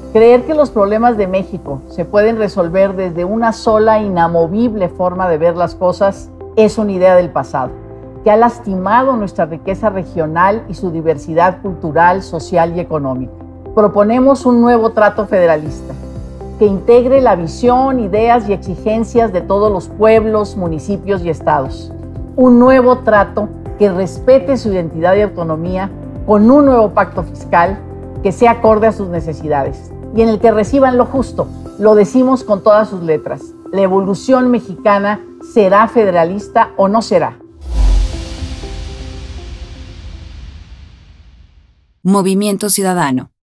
Creer que los problemas de México se pueden resolver desde una sola inamovible forma de ver las cosas es una idea del pasado, que ha lastimado nuestra riqueza regional y su diversidad cultural, social y económica. Proponemos un nuevo trato federalista que integre la visión, ideas y exigencias de todos los pueblos, municipios y estados. Un nuevo trato que respete su identidad y autonomía con un nuevo pacto fiscal que sea acorde a sus necesidades y en el que reciban lo justo. Lo decimos con todas sus letras. La evolución mexicana será federalista o no será. Movimiento Ciudadano.